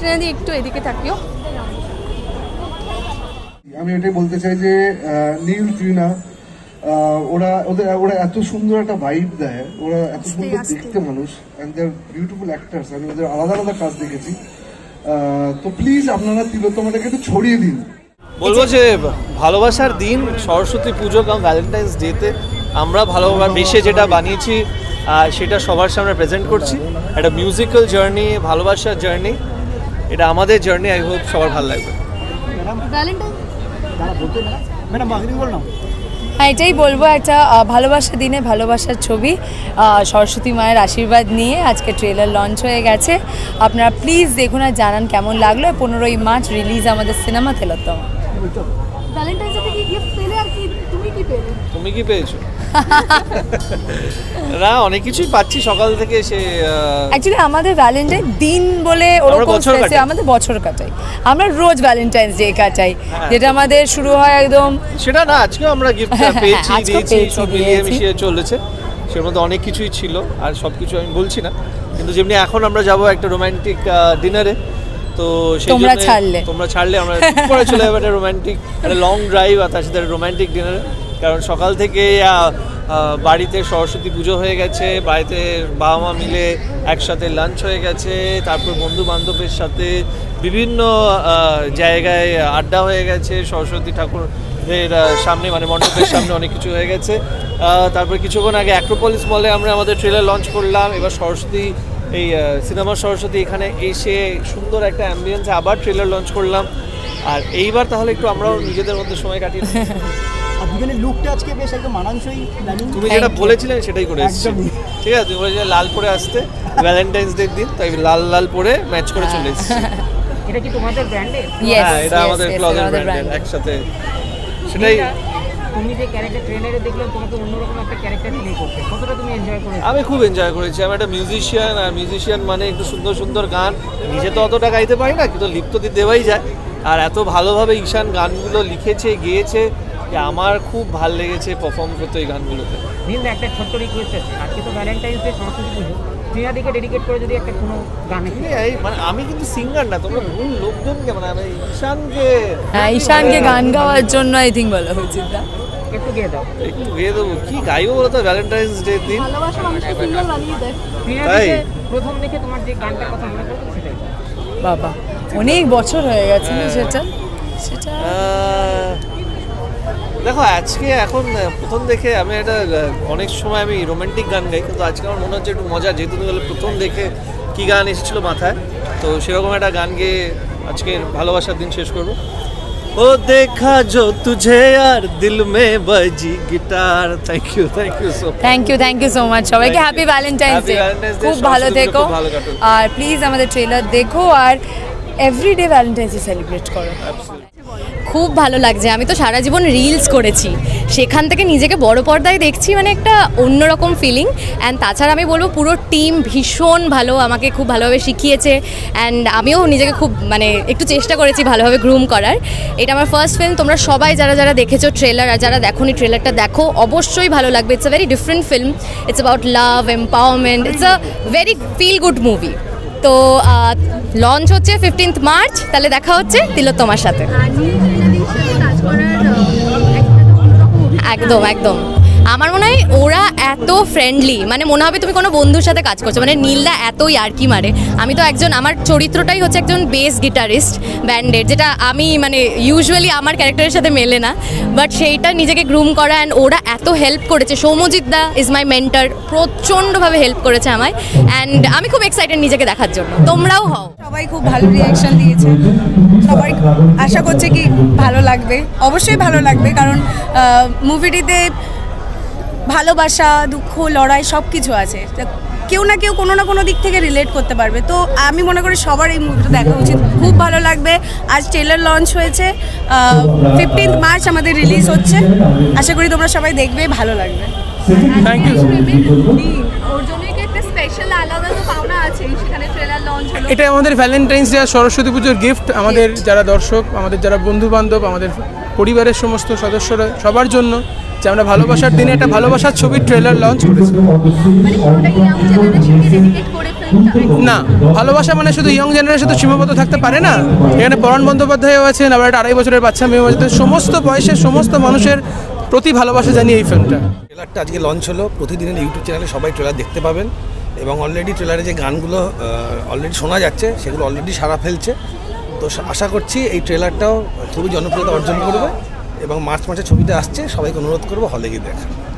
ট্রেনাদি একটু এদিকে থাকিও। আমি এটাই বলতে চাই যে নীল ট্রিনা ওরা এত সুন্দর একটা ভাইব দেয়, ওরা এত সুন্দর দেখতে মানুষ, and they are beautiful actors. আমি ওদের আলাদা আলাদা কাজ দেখেছি। তো প্লিজ আপনারা তিলোত্তমাটাকে একটু ছড়িয়ে দিন। বলবো যে ভালোবাসার দিন সরস্বতী পুজো এবং ভ্যালেন্টাইন্স ডেতে আমরা ভালোবেসে যেটা বানিয়েছি সেটা সবার সামনে প্রেজেন্ট করছি। একটা মিউজিক্যাল জার্নি, ভালোবাসার জার্নি, এটা আমাদের জার্নি। আই হোপ সবার ভালো লাগবে। এটাই বলবো, একটা ভালোবাসার দিনে ভালোবাসার ছবি, সরস্বতী মায়ের আশীর্বাদ নিয়ে আজকে ট্রেলার লঞ্চ হয়ে গেছে। আপনারা প্লিজ দেখুন আর জানান কেমন লাগলো। 15ই মার্চ রিলিজ আমাদের সিনেমা তিলোত্তমা। তুমি কি পেয়েছো? না, অনেক কিছুই পাচ্ছি সকাল থেকে। সে অ্যাকচুয়ালি আমাদের ভ্যালেন্টাইন দিন বলে ওরকম আমাদের বছর কাটাই, আমরা রোজ ভ্যালেন্টাইন্স ডে কাটাই, যেটা আমাদের শুরু হয় একদম সেটা না। আজকেও আমরা গিফট পেয়েছি, দিয়েছি, সব মিলিয়ে মিশিয়ে চলেছে। সের মধ্যে অনেক কিছুই ছিল, আর সব কিছু আমি বলছি না। কিন্তু যেমনি এখন আমরা যাব একটা রোমান্টিক ডিনারে, তো তোমরা ছাড়লে আমরা পরে চলে যাবো একটা রোমান্টিক, একটা লং ড্রাইভ, আর তার সাথে রোমান্টিক ডিনারে। কারণ সকাল থেকে বাড়িতে সরস্বতী পুজো হয়ে গেছে, বাড়িতে বাবা মা মিলে একসাথে লাঞ্চ হয়ে গেছে, তারপর বন্ধু বান্ধবের সাথে বিভিন্ন জায়গায় আড্ডা হয়ে গেছে, সরস্বতী ঠাকুরের সামনে মানে মণ্ডপের সামনে অনেক কিছু হয়ে গেছে। তারপর কিছুক্ষণ আগে অ্যাক্রোপলিস মলে আমরা আমাদের ট্রেলার লঞ্চ করলাম। এবার সরস্বতী এই সিনেমা সরস্বতী এখানে এসে সুন্দর একটা অ্যাম্বিয়েন্সে আবার ট্রেলার লঞ্চ করলাম। আর এইবার তাহলে একটু আমরাও নিজেদের মধ্যে সময় কাটিয়ে লুকটা আজকে বেশ একদম মানানসই। তুমি যেটা বলেছিলে সেটাই করে এসেছি। ঠিক আছে, তুমি বলেছিলে লাল পরে আসতে ভ্যালেন্টাইন্স ডে দিন, তাই লাল লাল পরে ম্যাচ করে চলে এসেছি। এটা কি তোমাদের ব্র্যান্ডের? হ্যাঁ, এটা আমাদের ক্লজের ব্র্যান্ডের একসাথে। সেটাই তুমি যে ক্যারেক্টার ট্রেলারে দেখলাম, তোমাকে অন্যরকম একটা ক্যারেক্টার প্লে করতে, কতটা তুমি এনজয় করেছো? আমি খুব এনজয় করেছি। আমি একটা মিউজিশিয়ান, আর মিউজিশিয়ান মানে একটু সুন্দর সুন্দর গান। নিজে তো অতটা গাইতে পারি না, কিন্তু লিপ্ত দিয়ে দেওয়াই যায়। আর এত ভালোভাবে ঈশান গানগুলো লিখেছে, গেয়েছে, আমার খুব ভালো লেগেছে পারফর্ম করতে এই গানগুলোতে। নিন একটা ছোট্ট রিকোয়েস্ট আছে, আজকে তো ভ্যালেন্টাইন্স ডে, সরস্বতী পুজো, ট্রিনাদিকে ডেডিকেট করে যদি একটা কোনো গান। মানে আমি কিন্তু সিঙ্গার না, তোমরা ভুল লোকজনকে, মানে আমি ঈশানকে গান গাওয়ার জন্য আই থিঙ্ক বলা হয়েছিল। একটু গেয়ে দাও। একটু গেয়ে দেবো, কি গাইবো বলো তো ভ্যালেন্টাইন্স ডে দিন? তাই প্রথম দেখে তোমার যে গানটার কথা মনে পড়তো সেটাই। বাবা, অনেক বছর হয়ে গেছে না সেটা। দেখো আজকে এখন প্রথম দেখে আমি এটা অনেক সময় আমি রোমান্টিক গান গাই, কিন্তু আজকে আমার মনে হচ্ছে একটু মজা, যেহেতু প্রথম দেখে কী গান এসেছিলো মাথায়, তো সেরকম একটা গান গেয়ে আজকের ভালোবাসার দিন শেষ করবো। ও দেখা যো তুঝে আর Dil Me Baji guitar. Thank you so much সবাইকে। হ্যাপি ভ্যালেন্টাইন্স ডে, খুব ভালো থেকো, আর প্লিজ আমাদের ট্রেলার দেখো, আর এভরিডে ভ্যালেন্টাইন্স ডে সেলিব্রেট করো। খুব ভালো লাগছে। আমি তো সারা জীবন রিলস করেছি, সেখান থেকে নিজেকে বড় পর্দায় দেখছি, মানে একটা অন্যরকম ফিলিং। অ্যান্ড তাছাড়া আমি বলবো পুরো টিম ভীষণ ভালো, আমাকে খুব ভালোভাবে শিখিয়েছে। অ্যান্ড আমিও নিজেকে খুব মানে একটু চেষ্টা করেছি ভালোভাবে গ্রুম করার। এটা আমার ফার্স্ট ফিল্ম। তোমরা সবাই যারা যারা দেখেছো ট্রেলার, আর যারা দেখোনি ট্রেলারটা দেখো, অবশ্যই ভালো লাগবে। It's a very different film, it's about love, empowerment, it's a very feel good movie. তো লঞ্চ হচ্ছে 15th মার্চ, তাহলে দেখা হচ্ছে তিলোত্তমার সাথে। একদম একদম, আমার মনে হয় ওরা এত ফ্রেন্ডলি, মানে মনে হবে তুমি কোনো বন্ধুর সাথে কাজ করছো। মানে নীলদা এত ইয়ার্কি মারে। আমি তো একজন, আমার চরিত্রটাই হচ্ছে একজন বেস গিটারিস্ট ব্যান্ডের, যেটা আমি মানে ইউজুয়ালি আমার ক্যারেক্টারের সাথে মেলে না, বাট সেইটা নিজেকে গ্রুম করা। অ্যান্ড ওরা এত হেল্প করেছে। Soumyajit da is my mentor, প্রচণ্ডভাবে হেল্প করেছে আমায়। অ্যান্ড আমি খুব এক্সাইটেড নিজেকে দেখার জন্য, তোমরাও হও। সবাই খুব ভালো রিয়াকশন দিয়েছে, সবাই আশা করছে কি ভালো লাগবে। অবশ্যই ভালো লাগবে, কারণ মুভিটিতে ভালোবাসা, দুঃখ, লড়াই সব কিছু আছে। কেউ না কেউ কোনো না কোনো দিক থেকে রিলেট করতে পারবে। তো আমি মনে করি সবার এই মুভিটা দেখা উচিত, খুব ভালো লাগবে। আজ ট্রেলার লঞ্চ হয়েছে, 15th মার্চ আমাদের রিলিজ হচ্ছে। আশা করি তোমরা সবাই দেখবে, ভালো লাগবে। Thank you. এটা আমাদের ভ্যালেন্টাইন্স ডে আর সরস্বতী পুজোর গিফট। আমাদের যারা দর্শক, আমাদের যারা বন্ধু বান্ধব, আমাদের পরিবারের সমস্ত সদস্যরা সবার জন্য যে আমরা ভালোবাসার দিনে একটা ভালোবাসার ছবির ট্রেলার লঞ্চ করেছি। না, ভালোবাসা মানে শুধু ইয়ং জেনারেশন তো সীমাবদ্ধ থাকতে পারে না। এখানে পরাণ বন্দ্যোপাধ্যায়ও আছেন, আবার একটা 2.5 বছরের বাচ্চা মেয়েও আছে। সমস্ত বয়সের সমস্ত মানুষের প্রতি ভালোবাসা জানিয়ে এই ফিল্মটা। ট্রেলারটা আজকে লঞ্চ হলো, প্রতিদিনের ইউটিউব চ্যানেলে সবাই ট্রেলার দেখতে পাবেন এবং অলরেডি ট্রেলারে যে গানগুলো অলরেডি শোনা যাচ্ছে সেগুলো অলরেডি সাড়া ফেলছে। তো আশা করছি এই ট্রেলারটাও খুবই জনপ্রিয়তা অর্জন করবে এবং মার্চ মাসে ছবিটা আসছে, সবাইকে অনুরোধ করবো হলে গিয়ে দেখা।